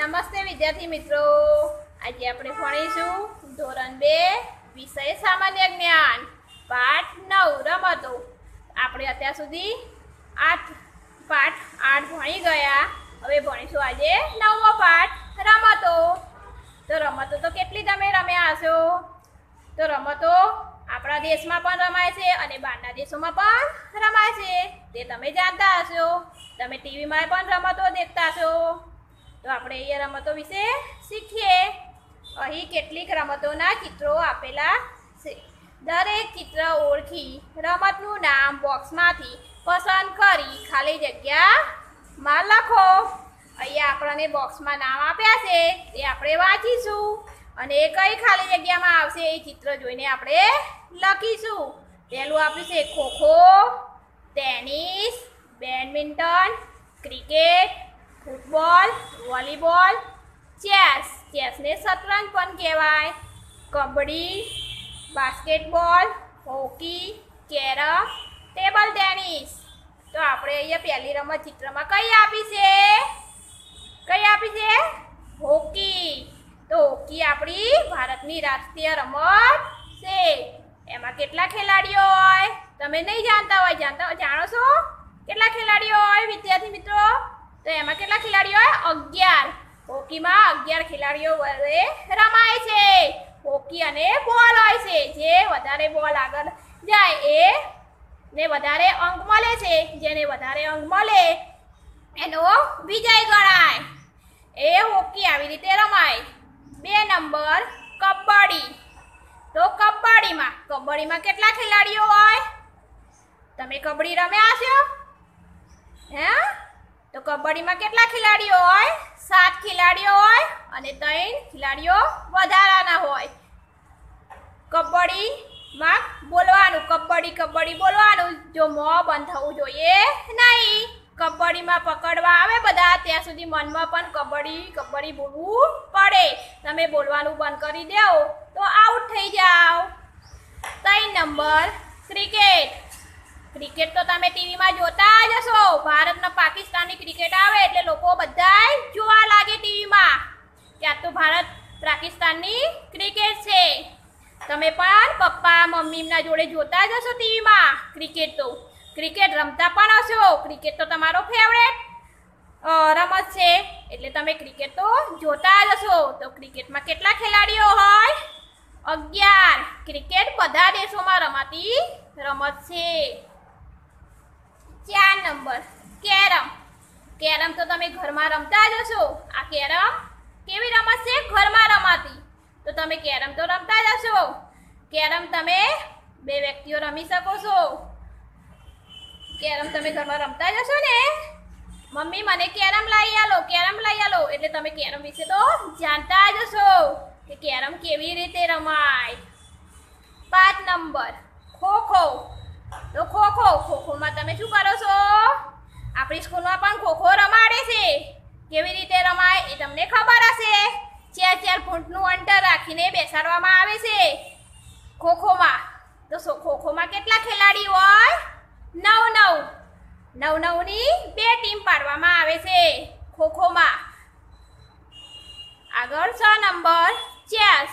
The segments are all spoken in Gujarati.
નમસ્તે વિદ્યાર્થી મિત્રો, આજે આપણે ભણીશું ધોરણ 2 વિષય સામાન્ય જ્ઞાન પાઠ 9 રમતો। આપણે અત્યાર સુધી પાઠ 8 ભણી ગયા। હવે ભણીશું આજે 9મો પાઠ રમતો। તો રમતો તો કેટલી તમે રમ્યા હશો? તો રમતો આપણા દેશમાં પણ રમાય છે અને બહારના દેશોમાં પણ રમાય છે, તે તમે જાણતા હશો। તમે ટીવીમાં પણ રમતો દેખતા હશો। તો આપણે અહીંયા રમતો વિશે શીખીએ। અહીં કેટલીક રમતોના ચિત્રો આપેલા છે। દરેક ચિત્ર ઓળખી રમતનું નામ બોક્સમાંથી પસંદ કરી ખાલી જગ્યામાં લખો। અહીંયા આપણને બોક્સમાં નામ આપ્યા છે, તે આપણે વાંચીશું અને કઈ ખાલી જગ્યામાં આવશે એ ચિત્ર જોઈને આપણે લખીશું। પહેલું આપ્યું છે kho kho, tennis, badminton, cricket, football, volleyball, chess, ચેસને શતરંજ પણ કહેવાય, kabaddi, basketball, hockey, carrom, table tennis. તો આપણે અહીંયા પહેલી રમત ચિત્રમાં કઈ આપી છે? હોકી। તો હોકી આપણી ભારતની રાષ્ટ્રીય રમત છે। એમાં કેટલા ખેલાડીઓ હોય? તમે નહીં જાણતા હોય, જાણો છો કેટલા ખેલાડીઓ હોય વિદ્યાર્થી મિત્રો? તો એમાં કેટલા ખેલાડીઓ હોય? 11। હોકીમાં 11 ખેલાડીઓ વડે રમાય છે। હોકી અને બોલ હોય છે, જે વધારે બોલ આગળ જાય એ ને વધારે અંક મળે છે, જેને વધારે અંક મળે એનો વિજય ગણાય। એ હોકી આવી રીતે રમાય। 2 નંબર કબડ્ડી। તો કબડ્ડીમાં કેટલા ખેલાડીઓ હોય? તમે કબડ્ડી રમ્યા છો? હે? તો કબડ્ડીમાં કેટલા ખેલાડીઓ હોય? 7 ખેલાડીઓ હોય અને 3 ખેલાડીઓ વધારાના હોય। કબડ્ડીમાં બોલવાનું કબડ્ડી બોલવાનું, જો મોં બંધ થવું જોઈએ નહીં। કબડ્ડીમાં પકડવા આવે બધા ત્યાં સુધી મનમાં પણ કબડ્ડી બોલવું પડે। તમે બોલવાનું બંધ કરી દો તો આઉટ થઈ જાઓ। 3 નંબર ક્રિકેટ તો તમે ટીવીમાં જોતા જ હશો। ભારતના પાકિસ્તાનની ક્રિકેટ આવે એટલે લોકો બધા જોવા લાગે ટીવીમાં કે આ તો ભારત પાકિસ્તાનની ક્રિકેટ છે। તમે પણ પપ્પા મમ્મીના જોડે જોતા જ હશો ટીવીમાં ક્રિકેટ રમતા પણ હશો। ક્રિકેટ તો તમારો ફેવરેટ રમત છે એટલે તમે ક્રિકેટ તો જોતા જ હશો। તો ક્રિકેટમાં કેટલા ખેલાડીઓ હોય? 11। ક્રિકેટ બધા દેશોમાં રમાતી રમત છે। 4 નંબર કેરમ તો તમે ઘરમાં રમતા જ હશો। આ કેરમ કેવી રમત છે? ઘરમાં રમાતી। તો તમે કેરમ તો રમતા જ હશો। કેરમ તમે 2 વ્યક્તિઓ રમી શકો છો। કેરમ તમે ઘરમાં રમતા જ હશો ને? મમ્મી મને કેરમ લઈ આલો એટલે તમે કેરમ વિશે તો જાણતા જ હશો કે કેરમ કેવી રીતે રમાય। 5 નંબર ખોખો। તો ખોખોમાં તમે શું કરો છો? આપણી સ્કૂલમાં પણ ખોખો રમાડે છે। કેવી રીતે રમાય એ તમને ખબર હશે। 4 ફૂટનું અંતર રાખીને બેસાડવામાં આવે છે ખોખોમાં। તો ખોખોમાં કેટલા ખેલાડી હોય? 9 ની 2 ટીમ પાડવામાં આવે છે ખોખોમાં। આગળ 6 નંબર ચેસ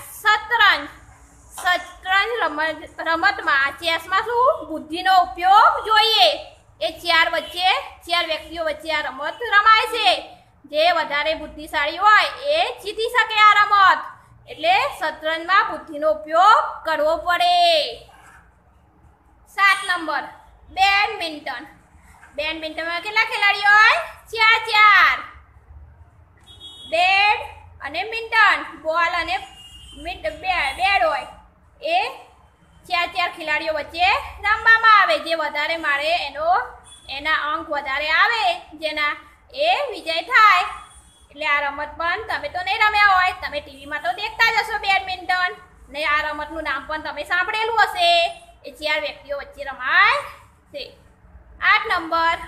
શતરંજ રમતમાં ચેસમાં શું બુદ્ધિનો ઉપયોગ જોઈએ। એ 4 વ્યક્તિઓ વચ્ચે આ રમત રમાય છે। જે વધારે બુદ્ધિશાળી હોય એ જીતી શકે આ રમત, એટલે શતરંજમાં બુદ્ધિનો ઉપયોગ કરવો પડે। 7 નંબર બેડમિન્ટનમાં કેટલા ખેલાડીઓ હોય? 4। બેડ અને મિન્ટન, બોલ અને બેડ હોય એ 4 ખેલાડીઓ વચ્ચે રમવામાં આવે। જે વધારે મારે એના અંક વધારે આવે જેના એ વિજય થાય। એટલે આ રમત પણ તમે તો નહીં રમ્યા હોય, તમે ટીવીમાં તો દેખતા જ હશો બેડમિન્ટન ને આ રમતનું નામ પણ તમે સાંભળેલું હશે। એ 4 વ્યક્તિઓ વચ્ચે રમાય છે। 8 નંબર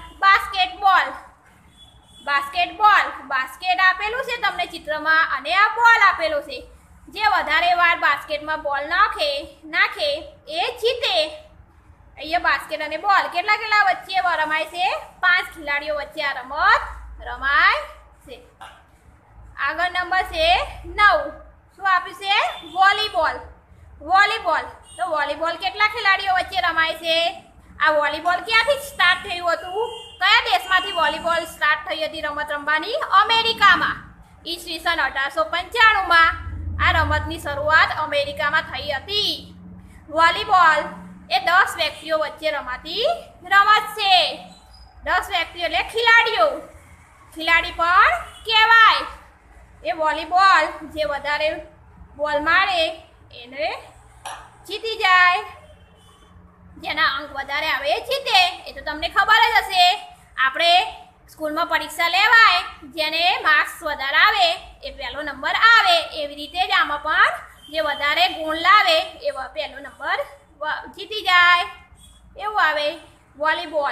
બાસ્કેટ આપેલું છે તમને ચિત્રમાં અને આ બોલ આપેલું છે। જે વધારે વાર બાસ્કેટમાં બોલ નાખે એ જીતે। અહીંયા બાસ્કેટ અને બોલ કેટલા વચ્ચે રમાય છે? 5 ખેલાડીઓ વચ્ચે આ રમત રમાય છે। આગળ નંબર છે 9. શું આપ્યું છે? વોલીબોલ. વોલીબોલ. તો વોલીબોલ કેટલા ખેલાડીઓ વચ્ચે રમાય છે? આ વોલીબોલ ક્યાંથી સ્ટાર્ટ થયું હતું? કયા દેશમાંથી વોલીબોલ સ્ટાર્ટ થઈ હતી રમત રમવાની? અમેરિકામાં. ઈસવીસન 1895માં આ રમતની શરૂઆત અમેરિકામાં થઈ હતી. વોલીબોલ એ 10 વ્યક્તિઓ વચ્ચે રમાતી રમત છે. 10 વ્યક્તિઓ એટલે ખેલાડીઓ. ખેલાડી પણ કહેવાય. એ વોલીબોલ જે વધારે બોલ મારે એને જીતી જાય. જેના અંક વધારે આવે એ જીતે. એ તો તમને ખબર જ હશે. આપણે સ્કૂલમાં પરીક્ષા લેવાય, જેને માર્ક્સ વધારે આવે એ પહેલો નંબર આવે. એવી રીતે જ આમાં પણ જે વધારે ગુણ લાવે એ પહેલો નંબર જીતી જાય એવું આવે. વોલીબોલ.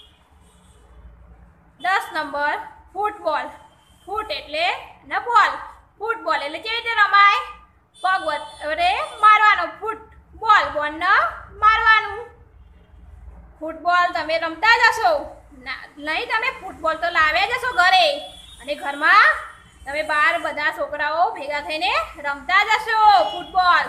10 number football. ફૂટ એટલે ને બોલ. ફૂટબોલ એટલે કેવી રીતે રમાય? પગ વડે મારવાનો. ફૂટબોલ બોલને મારવાનું. ફૂટબોલ તમે રમતા જ હશો નહીં? તમે ફૂટબોલ તો લાવ્યા જ હશો ઘરે, અને ઘરમાં તમે બહાર બધા છોકરાઓ ભેગા થઈને રમતા જ હશો ફૂટબોલ.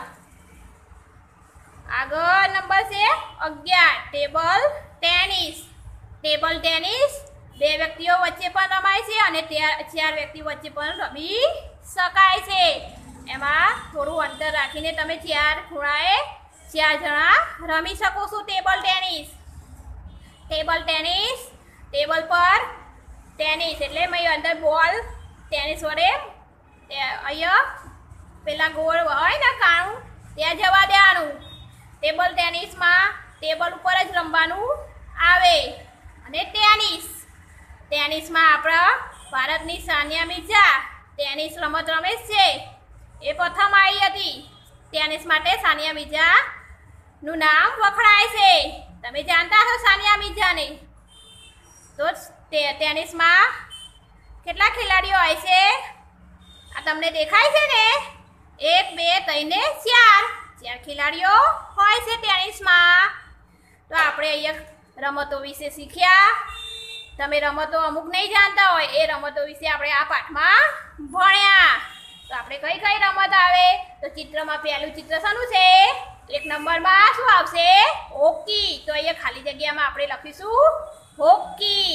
આગળ નંબર છે 11. Table tennis. ટેબલ ટેનિસ 2 વ્યક્તિઓ વચ્ચે પણ રમાય છે અને 4 વ્યક્તિઓ વચ્ચે પણ રમી શકાય છે. એમાં થોડું અંતર રાખીને તમે 4 ખૂણાએ 4 જણા રમી શકો છો table tennis. Table tennis. Table પર ટેનિસ એટલે મેં અંદર બોલ ટેનિસ વડે અહીંયા પેલા ગોળ હોય ને કાણું ત્યાં જવા દેવાનું. ટેબલ ટેનિસમાં ટેબલ ઉપર જ રમવાનું આવે. અને ટેનિસ. ટેનિસમાં આપણા ભારતની સાનિયા મિર્ઝા ટેનિસ રમત રમે છે. એ પ્રથમ આવી હતી. ટેનિસ માટે સાનિયા મિર્ઝાનું નામ વખણાય છે. તમે જાણતા હશો સાનિયા મિર્ઝાને. તો ટેનિસમાં કેટલા ખેલાડીઓ હોય છે? આ તમને દેખાય છે ને? 1 2 3 ને 4 ખેલાડીઓ હોય છે ટેનિસમાં. તો આપણે અહીંયા રમતો વિશે શીખ્યા. તમે રમતો અમુક નહીં જાણતા હોય એ રમતો વિશે આપણે આ પાઠમાં ભણ્યા. તો આપણે કઈ કઈ રમત આવે? તો ચિત્રમાં પહેલું ચિત્ર શાનું છે? 1 નંબરમાં શું આવશે? હોકી. તો અહીંયા ખાલી જગ્યામાં આપણે લખીશું હોકી.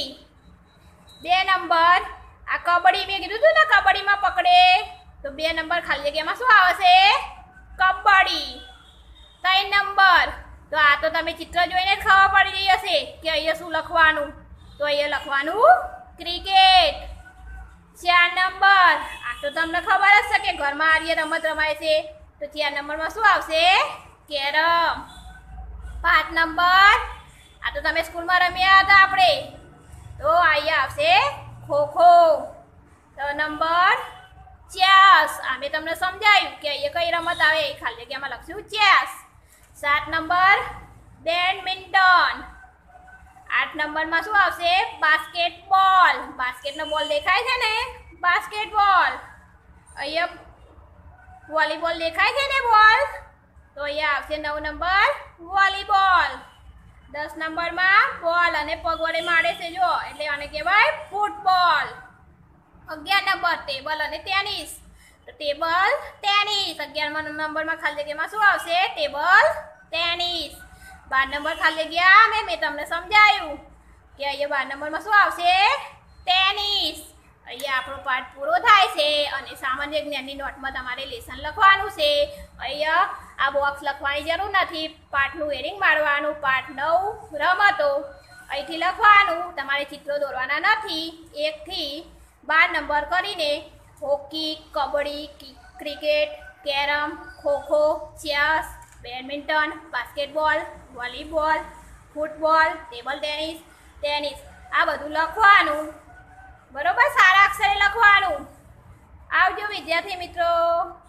2 નંબર આ કબડ્ડી. મેં કીધું હતું ને કબડ્ડીમાં પકડે. તો 2 નંબર ખાલી જગ્યામાં શું આવશે? કબડ્ડી. 3 નંબર તો આ તો તમે ચિત્ર જોઈને જ ખબર પડી ગઈ હશે કે અહીંયા શું લખવાનું. તો અહીંયા લખવાનું ક્રિકેટ. 4 નંબર આ તો તમને ખબર જ છે કે ઘરમાં આર્ય રમત રમાય છે. તો 4 નંબરમાં શું આવશે? કેરમ. 5 નંબર આ તો તમે સ્કૂલમાં રમ્યા હતા આપણે. તો અહીંયા આવશે ખોખો. 6 number chess. આ મેં તમને સમજાયું કે અહીંયા કઈ રમત આવે. ખાલી જગ્યામાં લખશું ચેસ. 7 number badminton. 8 નંબરમાં શું આવશે? બાસ્કેટબોલ. બાસ્કેટનો બોલ દેખાય છે ને? બાસ્કેટબોલ. અહીંયા વોલીબોલ દેખાય છે ને બોલ? તો અહીંયા આવશે 9 નંબર વોલીબોલ. 10 નંબરમાં બોલ અને પગ વડે મારે છે જો, એટલે આને કહેવાય ફૂટબોલ. 11 નંબર ટેબલ અને ટેનિસ. તો ટેબલ ટેનિસ. 11 નંબરમાં ખાલી જગ્યામાં શું આવશે? Table tennis. 12 નંબર ખાલી જગ્યા મેં તમને સમજાયું કે અહીંયા 12 નંબરમાં શું આવશે? ટેનિસ. અહીંયા આપણો પાઠ પૂરો થાય છે અને સામાન્ય જ્ઞાનની નોટમાં તમારે લેસન લખવાનું છે. અહીંયા આ બોક્સ લખવાની જરૂર નથી. પાઠનું હેડિંગ મારવાનું. પાઠ 9 રમતો અહીંથી લખવાનું. તમારે ચિત્રો દોરવાના નથી. 1 થી 12 નંબર કરીને hockey, kabaddi, cricket, carrom, kho kho, chess, badminton, basketball, volleyball, football, table tennis, tennis આ બધું લખવાનું. બરોબર? સારા અક્ષરે લખવાનું. આવજો વિદ્યાર્થી મિત્રો.